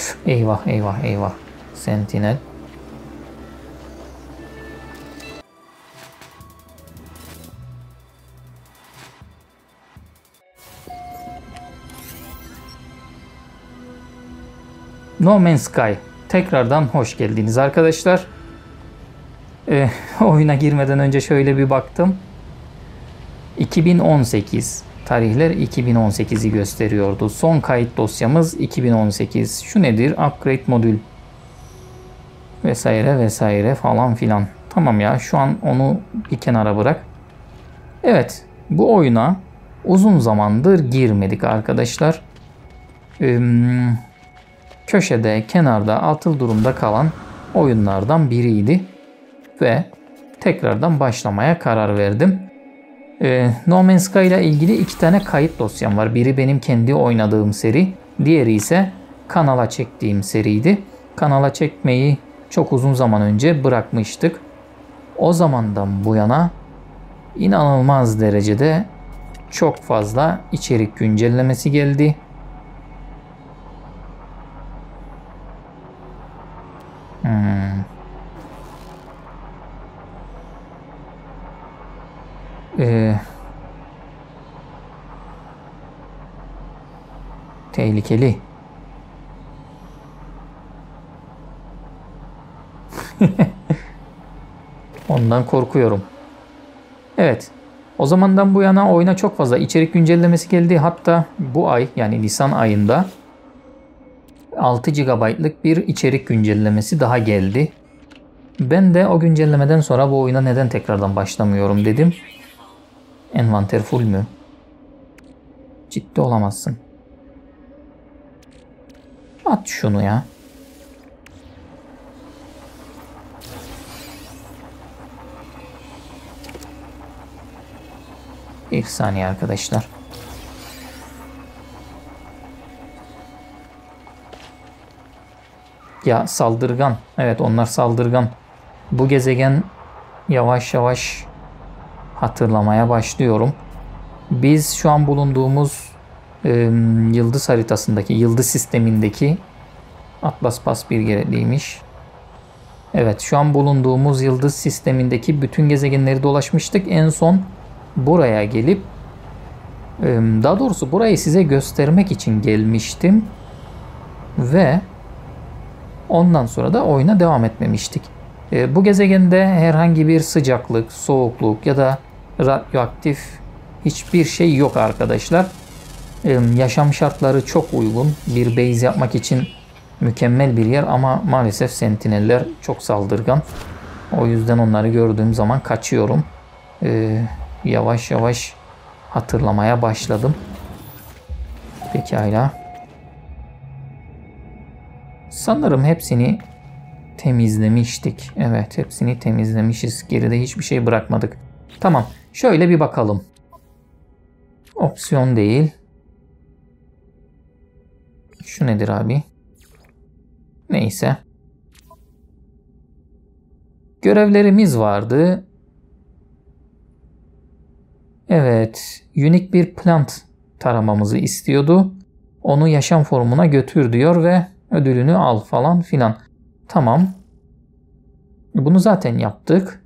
Eyvah eyvah eyvah. Sentinel. No Man's Sky. Tekrardan hoş geldiniz arkadaşlar. Oyuna girmeden önce şöyle bir baktım. 2018. Tarihler 2018'i gösteriyordu. Son kayıt dosyamız 2018. Şu nedir? Upgrade modül. Vesaire vesaire falan filan. Tamam ya, şu an onu bir kenara bırak. Evet, bu oyuna uzun zamandır girmedik arkadaşlar. Köşede, kenarda, atıl durumda kalan oyunlardan biriydi. Ve tekrardan başlamaya karar verdim. No Man's Sky ile ilgili 2 tane kayıt dosyam var. Biri benim kendi oynadığım seri. Diğeri ise kanala çektiğim seriydi. Kanala çekmeyi çok uzun zaman önce bırakmıştık. O zamandan bu yana inanılmaz derecede çok fazla içerik güncellemesi geldi. Tehlikeli. Ondan korkuyorum. Evet. O zamandan bu yana oyuna çok fazla içerik güncellemesi geldi. Hatta bu ay, yani Nisan ayında 6 GB'lık bir içerik güncellemesi daha geldi. Ben de o güncellemeden sonra bu oyuna neden tekrardan başlamıyorum dedim. Envanter full mü? Ciddi olamazsın. At şunu ya. Bir saniye arkadaşlar. Ya saldırgan. Evet, onlar saldırgan. Bu gezegen yavaş yavaş hatırlamaya başlıyorum. Biz şu an bulunduğumuz yıldız haritasındaki, yıldız sistemindeki Atlas Pass bir gerekliymiş. Evet, şu an bulunduğumuz yıldız sistemindeki bütün gezegenleri dolaşmıştık. En son buraya gelip daha doğrusu burayı size göstermek için gelmiştim. Ve ondan sonra da oyuna devam etmemiştik. Bu gezegende herhangi bir sıcaklık, soğukluk ya da radyoaktif hiçbir şey yok arkadaşlar. Yaşam şartları çok uygun. Bir base yapmak için mükemmel bir yer ama maalesef sentineller çok saldırgan. O yüzden onları gördüğüm zaman kaçıyorum. Yavaş yavaş hatırlamaya başladım. Pekala. Sanırım hepsini temizlemiştik. Evet, hepsini temizlemişiz. Geride hiçbir şey bırakmadık. Tamam. Şöyle bir bakalım. Opsiyon değil. Şu nedir abi? Neyse. Görevlerimiz vardı. Evet. Unique bir plant taramamızı istiyordu. Onu yaşam formuna götür diyor ve ödülünü al falan filan. Tamam. Bunu zaten yaptık.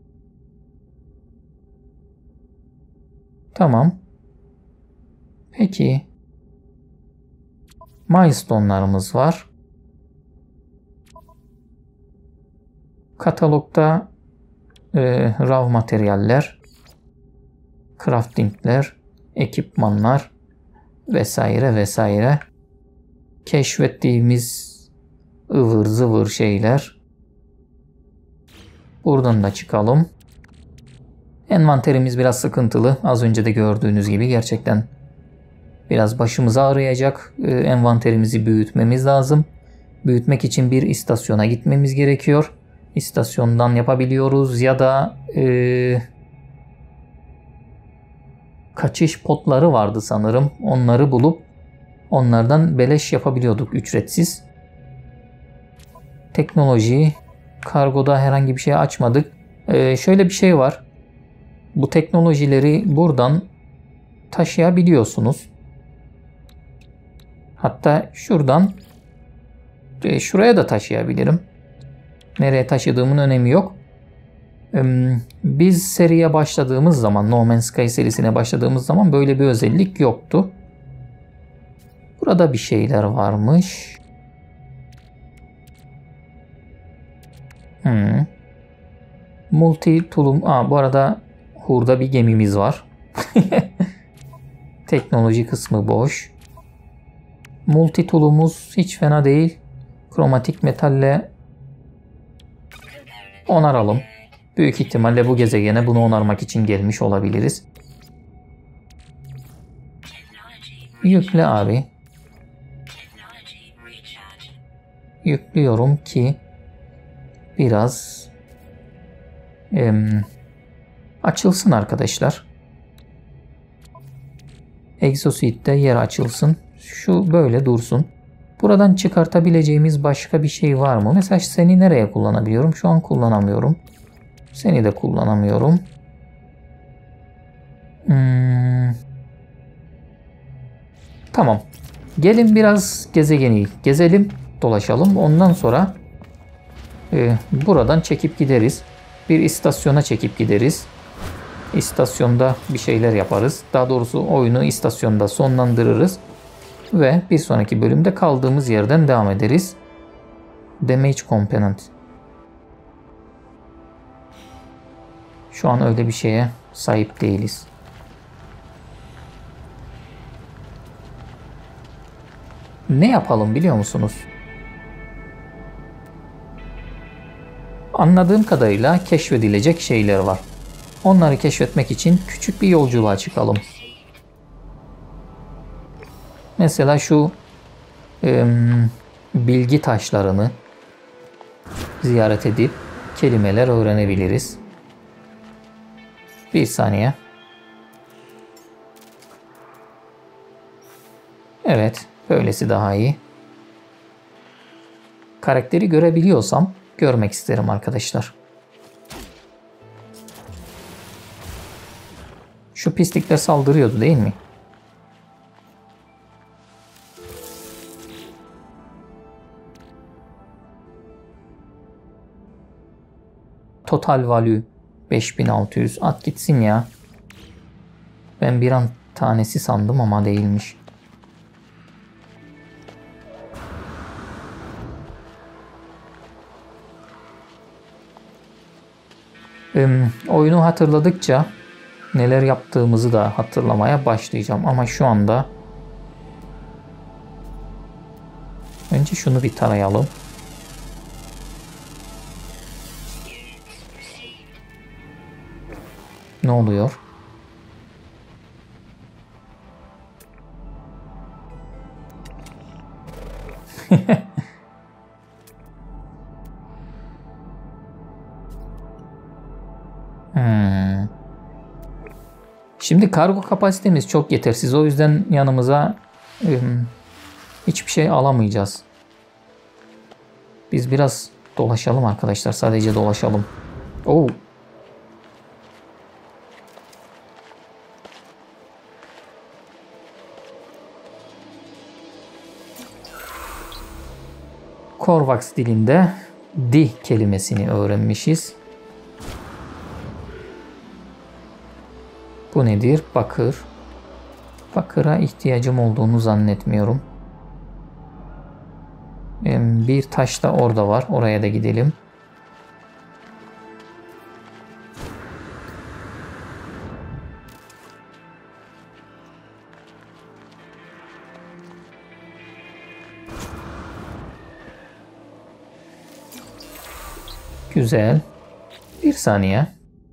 Tamam. Peki. Milestone'larımız var. Katalogda raw materyaller, craftingler, ekipmanlar vesaire vesaire. Keşfettiğimiz ıvır zıvır şeyler. Buradan da çıkalım. Envanterimiz biraz sıkıntılı. Az önce de gördüğünüz gibi gerçekten biraz başımıza ağrıyacak. Envanterimizi büyütmemiz lazım. Büyütmek için bir istasyona gitmemiz gerekiyor. İstasyondan yapabiliyoruz ya da kaçış potları vardı sanırım. Onları bulup onlardan beleş yapabiliyorduk ücretsiz. Teknoloji, kargoda herhangi bir şey açmadık. Şöyle bir şey var. Bu teknolojileri buradan taşıyabiliyorsunuz. Hatta şuradan Şuraya da taşıyabilirim. Nereye taşıdığımın önemi yok. Biz seriye başladığımız zaman, No Man's Sky serisine başladığımız zaman böyle bir özellik yoktu. Burada bir şeyler varmış. Multi tulum. Bu arada hurda bir gemimiz var. Teknoloji kısmı boş. Multi tulumuz hiç fena değil. Kromatik metalle onaralım. Büyük ihtimalle bu gezegene bunu onarmak için gelmiş olabiliriz. Yükle abi. Yüklüyorum ki biraz açılsın arkadaşlar. Exosuite'de yer açılsın. Şu böyle dursun. Buradan çıkartabileceğimiz başka bir şey var mı? Mesela seni nereye kullanabiliyorum? Şu an kullanamıyorum. Seni de kullanamıyorum. Tamam. Gelin biraz gezegeni gezelim, dolaşalım. Ondan sonra buradan çekip gideriz. Bir istasyona çekip gideriz. İstasyonda bir şeyler yaparız. Daha doğrusu oyunu istasyonda sonlandırırız. Ve bir sonraki bölümde kaldığımız yerden devam ederiz. Damage Component. Şu an öyle bir şeye sahip değiliz. Ne yapalım biliyor musunuz? Anladığım kadarıyla keşfedilecek şeyler var. Onları keşfetmek için küçük bir yolculuğa çıkalım. Mesela şu bilgi taşlarını ziyaret edip kelimeler öğrenebiliriz. Bir saniye. Evet, böylesi daha iyi. Karakteri görebiliyorsam görmek isterim arkadaşlar. Şu pislikler saldırıyordu değil mi? Total value 5600. At gitsin ya. Ben bir an tanesi sandım ama değilmiş. Oyunu hatırladıkça neler yaptığımızı da hatırlamaya başlayacağım. Ama şu anda önce şunu bir tarayalım. Ne oluyor? Şimdi kargo kapasitemiz çok yetersiz. O yüzden yanımıza hiçbir şey alamayacağız. Biz biraz dolaşalım arkadaşlar. Sadece dolaşalım. Oo. Korvax dilinde di kelimesini öğrenmişiz. Bu nedir? Bakır. Bakıra ihtiyacım olduğunu zannetmiyorum. Bir taş da orada var. Oraya da gidelim. Güzel. Bir saniye.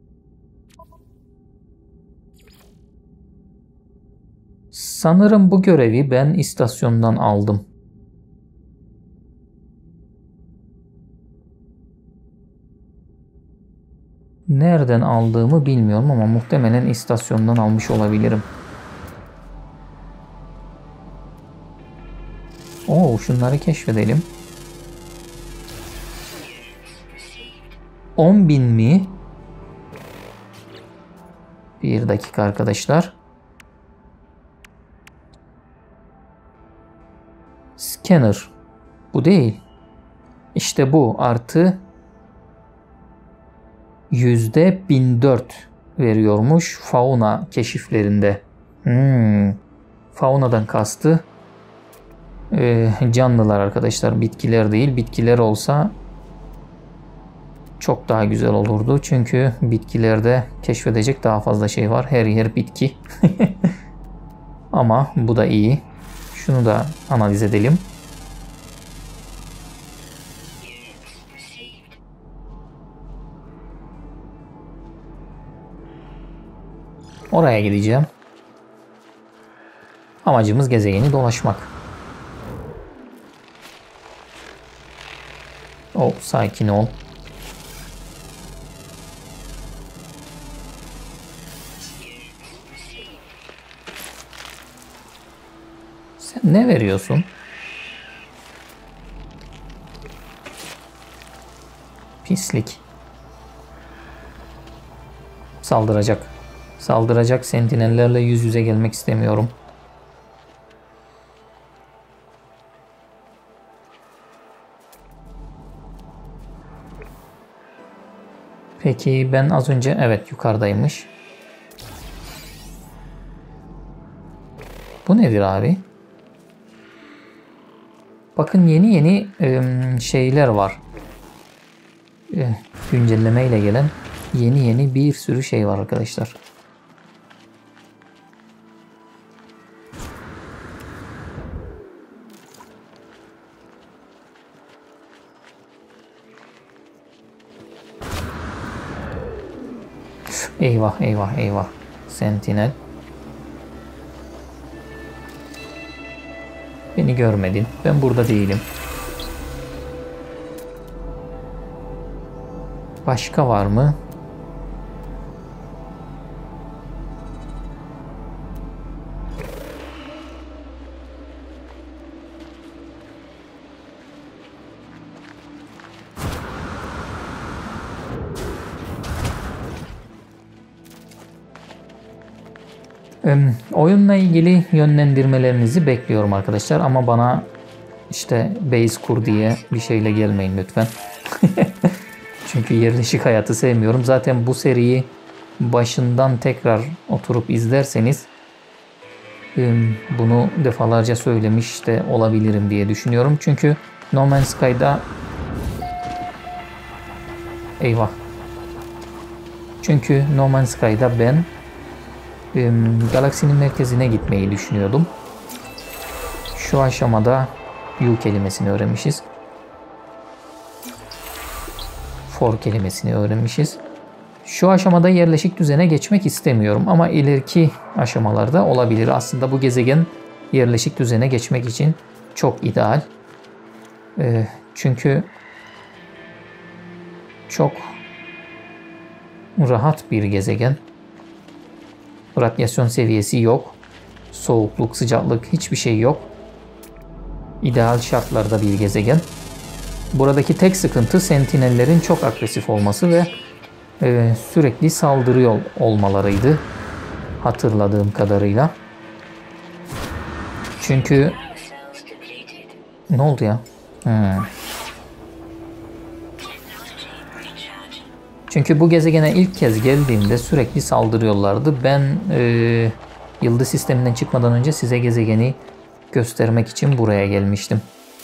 Sanırım bu görevi ben istasyondan aldım. Nereden aldığımı bilmiyorum ama muhtemelen istasyondan almış olabilirim. Oo, şunları keşfedelim. 10.000 mi? Bir dakika arkadaşlar. Scanner. Bu değil. İşte bu artı %1004 veriyormuş fauna keşiflerinde. Faunadan kastı canlılar arkadaşlar, bitkiler değil. Bitkiler olsa çok daha güzel olurdu. Çünkü bitkilerde keşfedecek daha fazla şey var. Her yer bitki. Ama bu da iyi. Şunu da analiz edelim. Oraya gideceğim. Amacımız gezegeni dolaşmak. Sakin ol. Sen ne veriyorsun? Pislik. Saldıracak. Saldıracak sentinellerle yüz yüze gelmek istemiyorum. Peki ben az önce evet yukarıdaymış. Bu nedir abi? Bakın yeni şeyler var. Güncelleme ile gelen yeni bir sürü şey var arkadaşlar. Eyvah eyvah eyvah. Sentinel. Beni görmedin. Ben burada değilim. Başka var mı? Oyunla ilgili yönlendirmelerinizi bekliyorum arkadaşlar ama bana işte base kur diye bir şeyle gelmeyin lütfen. Çünkü yerleşik hayatı sevmiyorum. Zaten bu seriyi başından tekrar oturup izlerseniz bunu defalarca söylemiş de olabilirim diye düşünüyorum. Çünkü No Man's Sky'da eyvah. Çünkü No Man's Sky'da ben galaksinin merkezine gitmeyi düşünüyordum. Şu aşamada U kelimesini öğrenmişiz. For kelimesini öğrenmişiz. Şu aşamada yerleşik düzene geçmek istemiyorum ama ileriki aşamalarda olabilir. Aslında bu gezegen yerleşik düzene geçmek için çok ideal. Çünkü çok rahat bir gezegen. Radyasyon seviyesi yok. Soğukluk, sıcaklık hiçbir şey yok. İdeal şartlarda bir gezegen. Buradaki tek sıkıntı sentinellerin çok agresif olması ve sürekli saldırıyor olmalarıydı. Hatırladığım kadarıyla. Çünkü ne oldu ya? Çünkü bu gezegene ilk kez geldiğimde sürekli saldırıyorlardı. Ben yıldız sisteminden çıkmadan önce size gezegeni göstermek için buraya gelmiştim.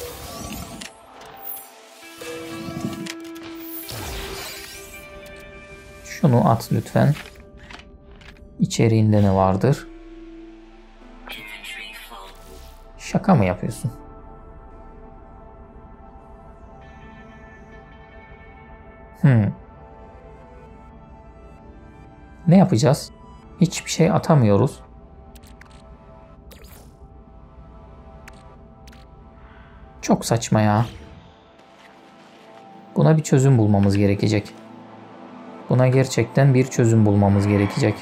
Şunu at lütfen. İçeriğinde ne vardır? Şaka mı yapıyorsun? Ne yapacağız? Hiçbir şey atamıyoruz. Çok saçma ya. Buna bir çözüm bulmamız gerekecek. Buna gerçekten bir çözüm bulmamız gerekecek.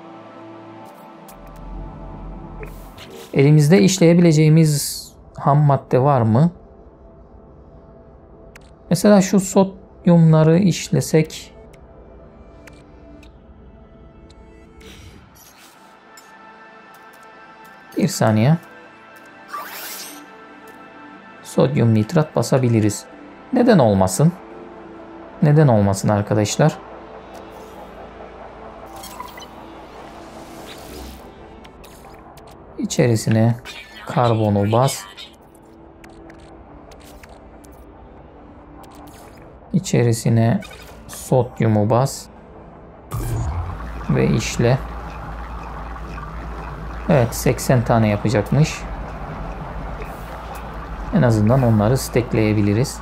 Elimizde işleyebileceğimiz ham madde var mı? Mesela şu sodyumları işlesek. Bir saniye. Sodyum nitrat basabiliriz. Neden olmasın? Neden olmasın arkadaşlar? İçerisine karbonu bas. İçerisine sodyumu bas. Ve işle. Evet, 80 tane yapacakmış. En azından onları stackleyebiliriz.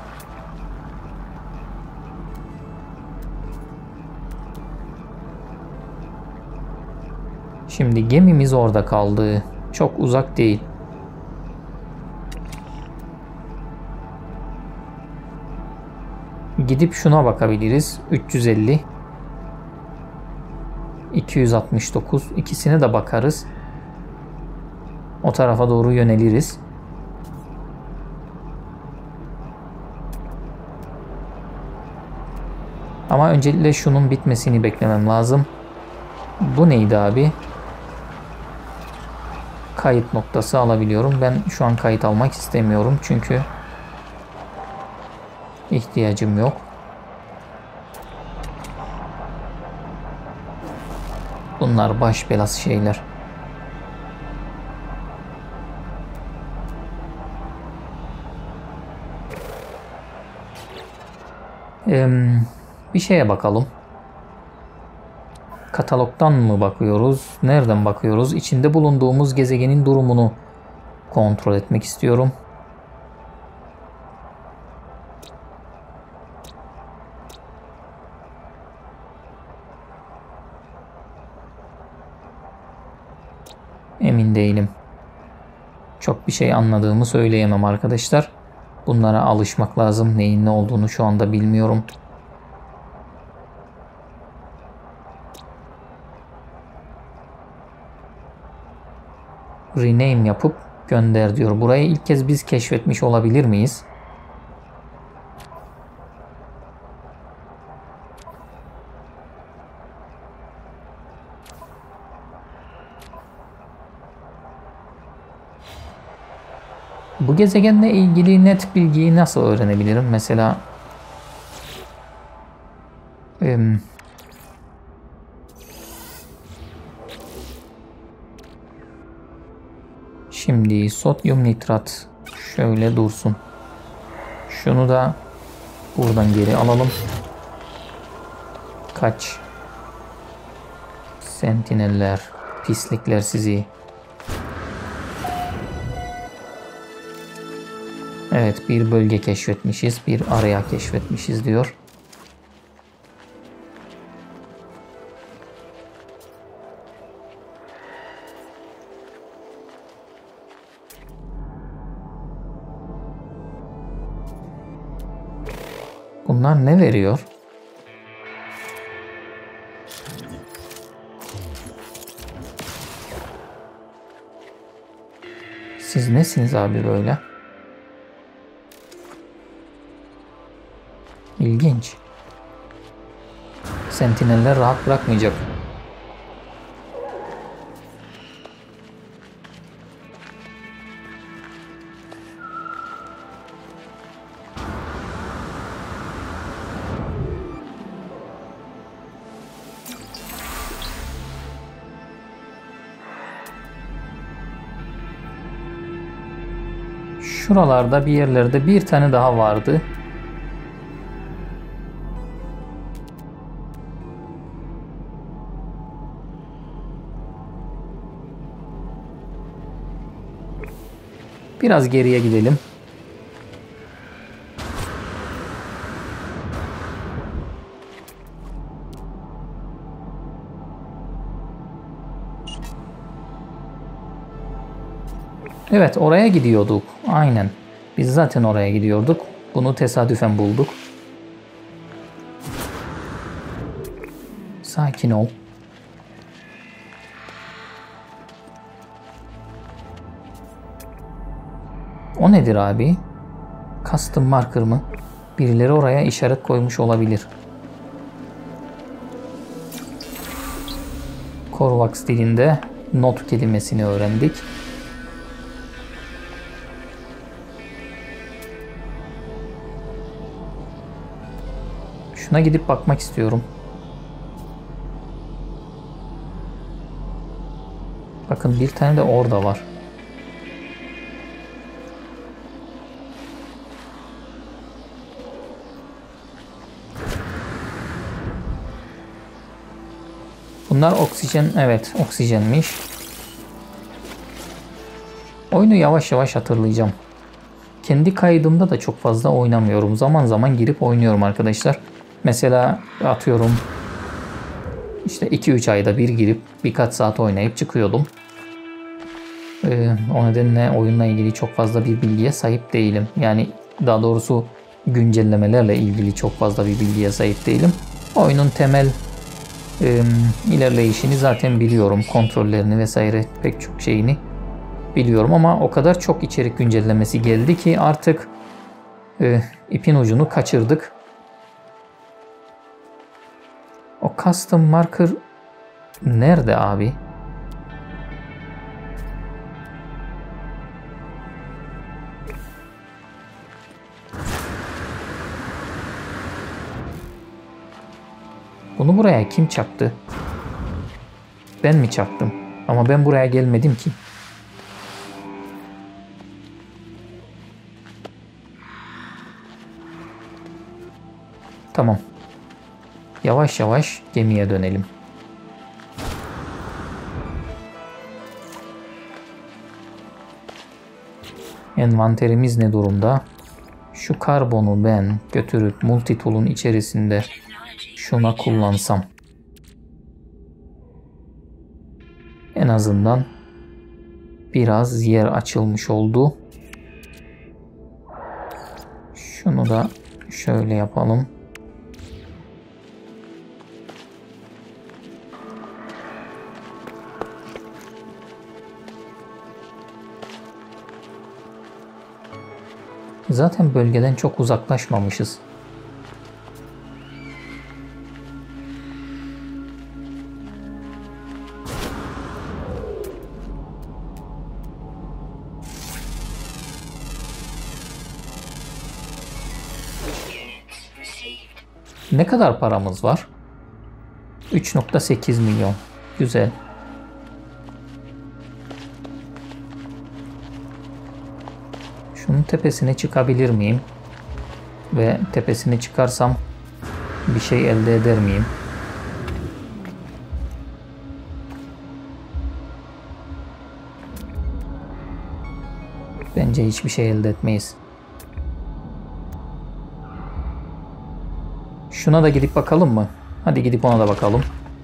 Şimdi gemimiz orada kaldı. Çok uzak değil. Gidip şuna bakabiliriz. 350. 269. İkisine de bakarız. O tarafa doğru yöneliriz. Ama öncelikle şunun bitmesini beklemem lazım. Bu neydi abi? Kayıt noktası alabiliyorum. Ben şu an kayıt almak istemiyorum. Çünkü ihtiyacım yok. Bunlar baş belası şeyler. Bir şeye bakalım. Katalogdan mı bakıyoruz? Nereden bakıyoruz? İçinde bulunduğumuz gezegenin durumunu kontrol etmek istiyorum. Emin değilim. Çok bir şey anladığımı söyleyemem arkadaşlar. Bunlara alışmak lazım. Neyin ne olduğunu şu anda bilmiyorum. Rename yapıp gönder diyor. Burayı ilk kez biz keşfetmiş olabilir miyiz? Bu gezegenle ilgili net bilgiyi nasıl öğrenebilirim? Mesela şimdi sodyum nitrat şöyle dursun. Şunu da buradan geri alalım. Kaç. Sentineller, pislikler sizi. Evet, bir bölge keşfetmişiz, bir area keşfetmişiz diyor. Bunlar ne veriyor? Siz nesiniz abi böyle? İlginç. Sentineller rahat bırakmayacak. Şuralarda bir yerlerde bir tane daha vardı. Biraz geriye gidelim. Evet, oraya gidiyorduk. Aynen. Biz zaten oraya gidiyorduk. Bunu tesadüfen bulduk. Sakin ol. O nedir abi? Custom marker mı? Birileri oraya işaret koymuş olabilir. Korvax dilinde not kelimesini öğrendik. Şuna gidip bakmak istiyorum. Bakın bir tane de orada var. Bunlar oksijen, evet oksijenmiş. Oyunu yavaş yavaş hatırlayacağım. Kendi kaydımda da çok fazla oynamıyorum. Zaman zaman girip oynuyorum arkadaşlar. Mesela atıyorum işte 2-3 ayda bir girip birkaç saat oynayıp çıkıyordum. O nedenle oyunla ilgili çok fazla bir bilgiye sahip değilim. Yani daha doğrusu güncellemelerle ilgili çok fazla bir bilgiye sahip değilim. Oyunun temel ilerleyişini zaten biliyorum. Kontrollerini vesaire pek çok şeyini biliyorum ama o kadar çok içerik güncellemesi geldi ki artık ipin ucunu kaçırdık. O custom marker nerede abi? Bunu buraya kim çaktı? Ben mi çaktım? Ama ben buraya gelmedim ki. Tamam. Yavaş yavaş gemiye dönelim. Envanterimiz ne durumda? Şu karbonu ben götürüp multitool'un içerisinde şuna kullansam. En azından biraz yer açılmış oldu. Şunu da şöyle yapalım. Zaten bölgeden çok uzaklaşmamışız. Ne kadar paramız var? 3.8 milyon. Güzel. Şunun tepesine çıkabilir miyim? Ve tepesine çıkarsam bir şey elde eder miyim? Bence hiçbir şey elde etmeyiz. Şuna da gidip bakalım mı? Hadi gidip ona da bakalım.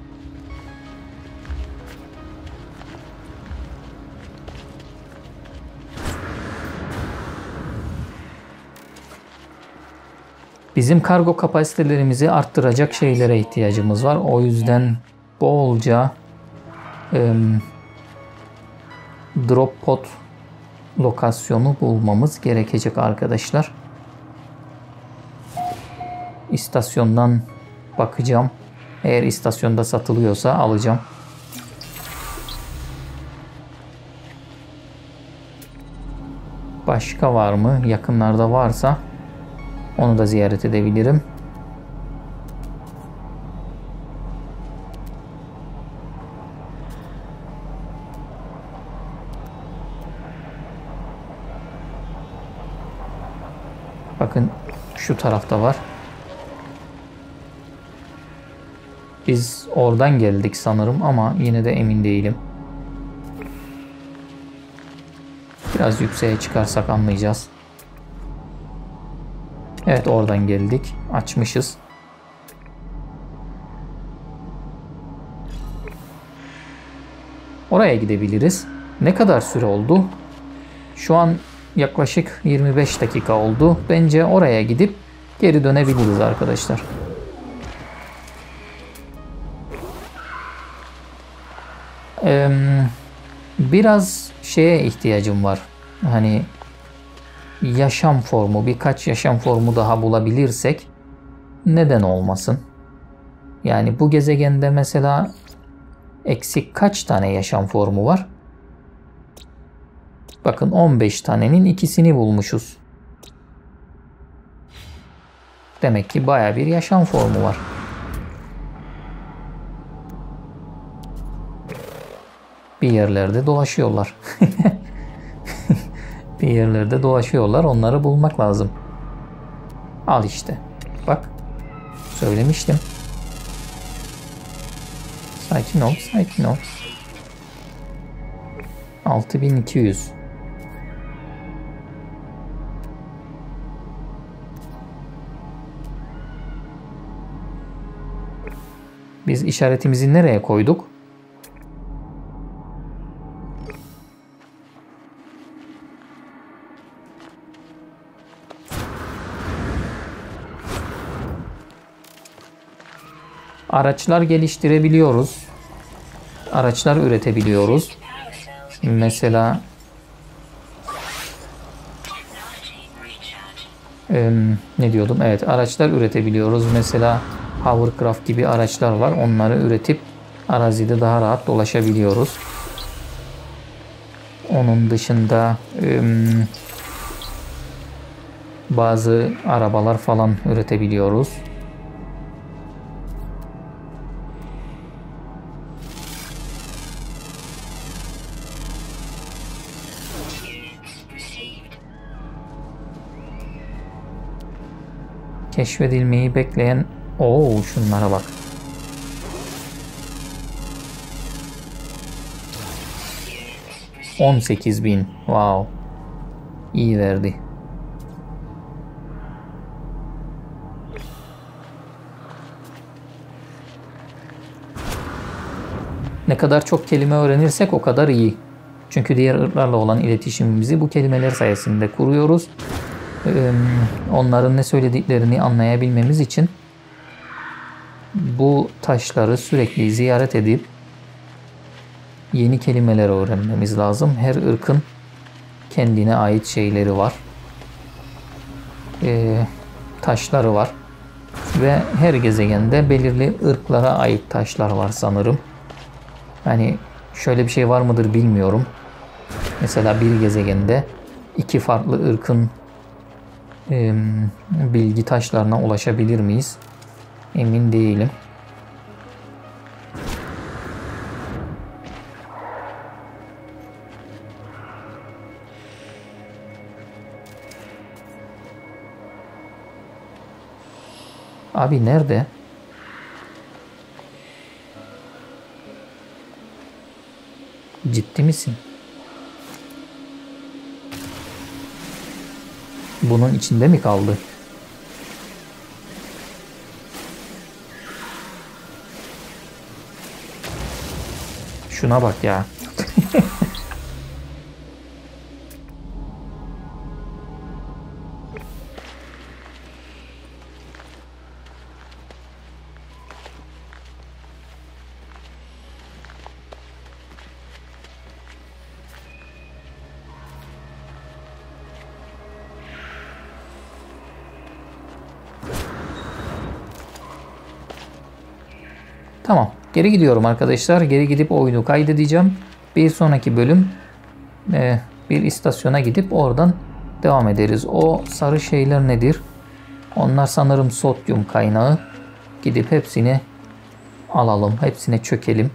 Bizim kargo kapasitelerimizi arttıracak şeylere ihtiyacımız var. O yüzden bolca drop pod lokasyonu bulmamız gerekecek arkadaşlar. İstasyondan bakacağım. Eğer istasyonda satılıyorsa alacağım. Başka var mı? Yakınlarda varsa onu da ziyaret edebilirim. Bakın şu tarafta var. Biz oradan geldik sanırım ama yine de emin değilim. Biraz yükseğe çıkarsak anlayacağız. Evet, oradan geldik. Açmışız. Oraya gidebiliriz. Ne kadar süre oldu? Şu an yaklaşık 25 dakika oldu. Bence oraya gidip geri dönebiliriz arkadaşlar. Biraz şeye ihtiyacım var. Hani yaşam formu, birkaç yaşam formu daha bulabilirsek neden olmasın? Yani bu gezegende mesela eksik kaç tane yaşam formu var? Bakın 15 tanenin ikisini bulmuşuz. Demek ki baya bir yaşam formu var. Bir yerlerde dolaşıyorlar. Bir yerlerde dolaşıyorlar. Onları bulmak lazım. Al işte. Bak. Söylemiştim. Sakin ol. Sakin ol. 6200. Biz işaretimizi nereye koyduk? Araçlar geliştirebiliyoruz. Araçlar üretebiliyoruz. Mesela ne diyordum? Evet, araçlar üretebiliyoruz. Mesela hovercraft gibi araçlar var. Onları üretip arazide daha rahat dolaşabiliyoruz. Onun dışında bazı arabalar falan üretebiliyoruz. Keşfedilmeyi bekleyen... Oo, şunlara bak. $18.000. Wow. İyi verdi. Ne kadar çok kelime öğrenirsek o kadar iyi. Çünkü diğer ırklarla olan iletişimimizi bu kelimeler sayesinde kuruyoruz. Onların ne söylediklerini anlayabilmemiz için bu taşları sürekli ziyaret edip yeni kelimeler öğrenmemiz lazım. Her ırkın kendine ait şeyleri var. Taşları var. Ve her gezegende belirli ırklara ait taşlar var sanırım. Hani şöyle bir şey var mıdır bilmiyorum. Mesela bir gezegende iki farklı ırkın bilgi taşlarına ulaşabilir miyiz? Emin değilim. Abi nerede? Ciddi misin? Bunun içinde mi kaldı? Şuna bak ya. Tamam. Geri gidiyorum arkadaşlar. Geri gidip oyunu kaydedeceğim. Bir sonraki bölüm bir istasyona gidip oradan devam ederiz. O sarı şeyler nedir? Onlar sanırım sodyum kaynağı. Gidip hepsini alalım. Hepsine çökelim.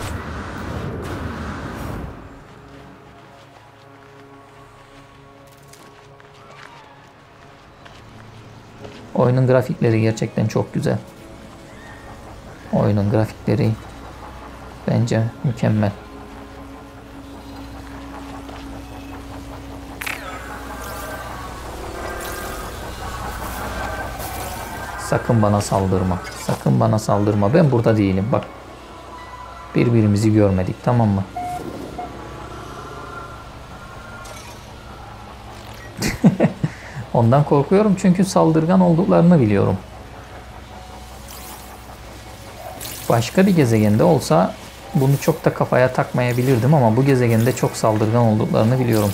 Oyunun grafikleri gerçekten çok güzel. Oyunun grafikleri bence mükemmel. Sakın bana saldırma. Sakın bana saldırma. Ben burada değilim. Bak. Birbirimizi görmedik. Tamam mı? Ondan korkuyorum çünkü saldırgan olduklarını biliyorum. Başka bir gezegende olsa bunu çok da kafaya takmayabilirdim ama bu gezegende çok saldırgan olduklarını biliyorum.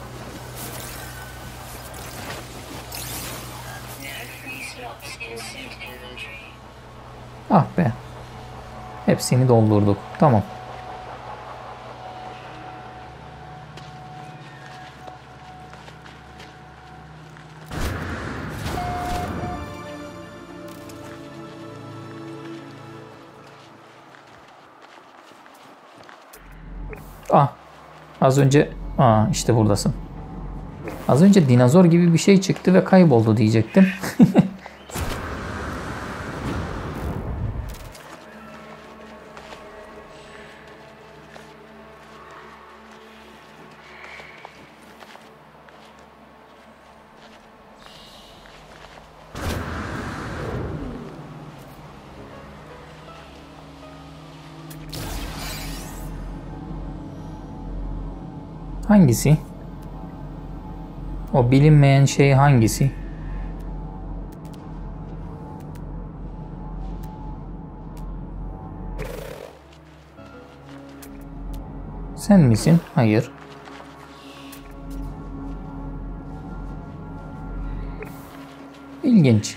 Ah be. Hepsini doldurduk. Tamam. Ah, az önce işte buradasın. Az önce dinozor gibi bir şey çıktı ve kayboldu diyecektim. Hangisi? O bilinmeyen şey hangisi? Sen misin? Hayır. İlginç.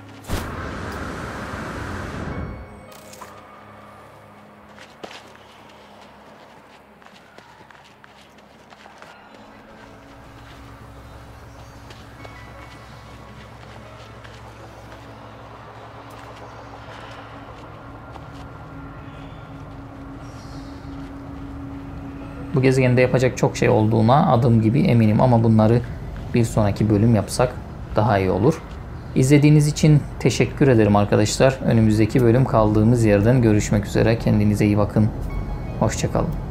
Bu gezegende yapacak çok şey olduğuna adım gibi eminim ama bunları bir sonraki bölüm yapsak daha iyi olur. İzlediğiniz için teşekkür ederim arkadaşlar. Önümüzdeki bölüm kaldığımız yerden görüşmek üzere. Kendinize iyi bakın. Hoşça kalın.